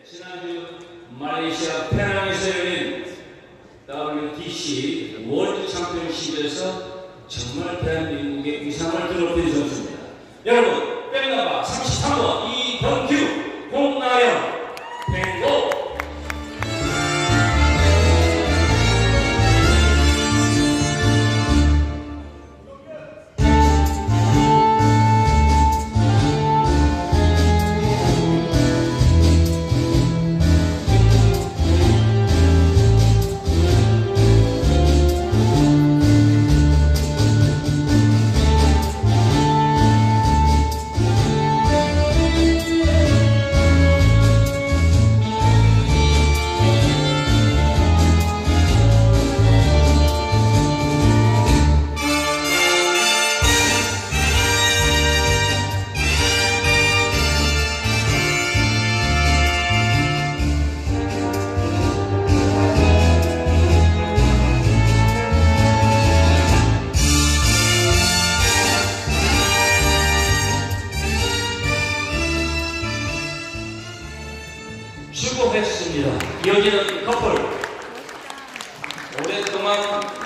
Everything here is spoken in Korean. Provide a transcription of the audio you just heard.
지난주 말레이시아 페낭에서 열린 WTC 월드 챔피언십에서 정말 대한민국의 위상을 드높인 선수입니다. 여러분, 백나바 33번 이범규, 공나영, 뱅고. 수고했습니다. 이어지는 커플 오랫동안